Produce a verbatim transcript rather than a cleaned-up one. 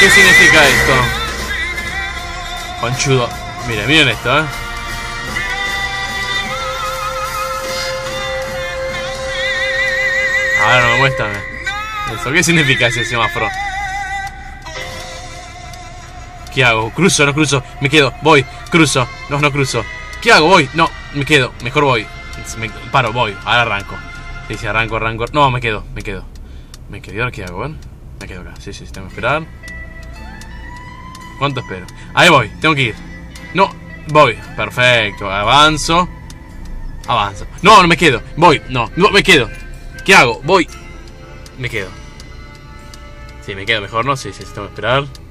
¿Qué significa esto? Conchudo. Miren, miren esto, eh. Ahora no me muestran. Eso, ¿qué significa ese semáforo? ¿Qué hago? ¿Cruzo? ¿No cruzo? Me quedo, voy, cruzo. No, no cruzo. ¿Qué hago? Voy, no, me quedo, mejor voy. Me paro, voy, ahora arranco. Sí, sí, arranco, arranco. No, me quedo, me quedo. Me quedo, ¿ahora qué hago? ¿Ven? Me quedo acá, sí, sí, tengo que esperar. ¿Cuánto espero? Ahí voy, tengo que ir. No, voy, perfecto, avanzo. Avanzo. No, no me quedo, voy, no, no, me quedo. ¿Qué hago? Voy. Me quedo. Sí, me quedo mejor, ¿no? Sí, sí, tengo que esperar.